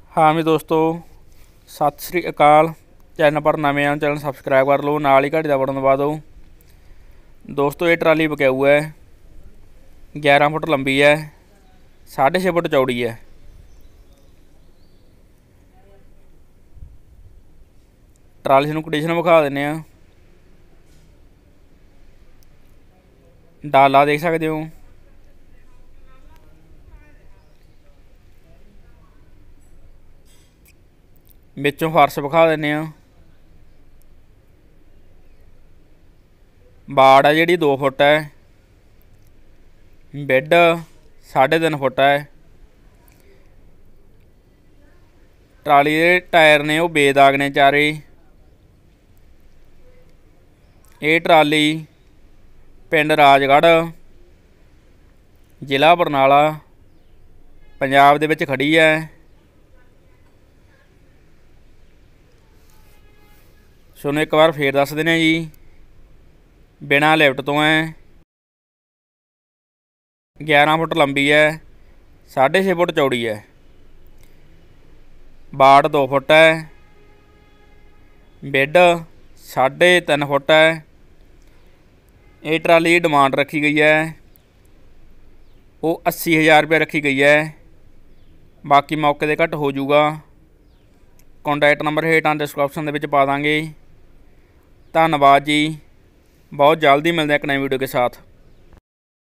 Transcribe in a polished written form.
हाँ भी दोस्तों, सत श्री अकाल। चैनल पर नवे आए चैनल सबसक्राइब कर लो, नाल ही घड़ी का बटन दबा दो। दोस्तों ये ट्राली बिकाऊ है, 11 फुट लंबी है, 6.5 फुट चौड़ी है। ट्राली नूं कंडीशन विखा देने आ। डाला देख सकते हो, विचों फर्श विखा देने आ। बाड़ है जी 2 फुट है, बेड 3.5 फुट है। ट्राली के टायर ने वो बेदाग ने चारे। ये ट्राली पिंड राजगढ़ जिला बरनाला पंजाब दे विच खड़ी है। सोनू एक बार फिर दस देने जी, बिना लिफ्ट तो है, 11 फुट लंबी है, 6.5 फुट चौड़ी है। बाड़ 2 फुट है, बेड 3.5 फुट है। ये ट्राली की डिमांड रखी गई है वो 80,000 रुपये रखी गई है, बाकी मौके पर घट हो जूगा। कॉन्टैक्ट नंबर हेठां डिस्क्रिप्शन के पा देंगे। धन्यवाद जी, बहुत जल्दी मिलते हैं एक नई वीडियो के साथ।